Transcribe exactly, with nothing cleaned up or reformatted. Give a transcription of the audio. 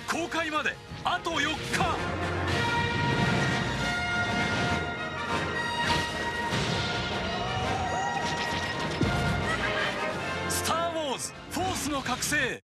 公開まであとよっか。スター・ウォーズ・フォースの覚醒。